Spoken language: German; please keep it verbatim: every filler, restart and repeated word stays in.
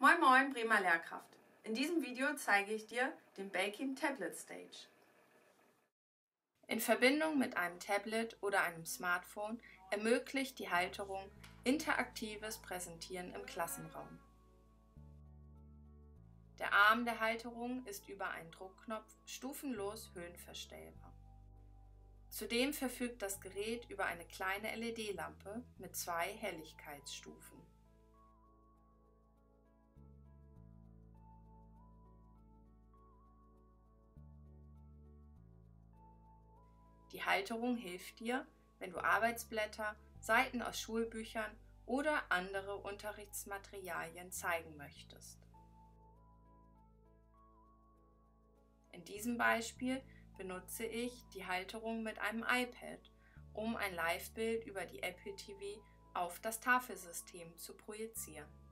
Moin Moin, Bremer Lehrkraft! In diesem Video zeige ich dir den Belkin Tablet Stage. In Verbindung mit einem Tablet oder einem Smartphone ermöglicht die Halterung interaktives Präsentieren im Klassenraum. Der Arm der Halterung ist über einen Druckknopf stufenlos höhenverstellbar. Zudem verfügt das Gerät über eine kleine L E D-Lampe mit zwei Helligkeitsstufen. Die Halterung hilft dir, wenn du Arbeitsblätter, Seiten aus Schulbüchern oder andere Unterrichtsmaterialien zeigen möchtest. In diesem Beispiel benutze ich die Halterung mit einem iPad, um ein Live-Bild über die Apple T V auf das Tafelsystem zu projizieren.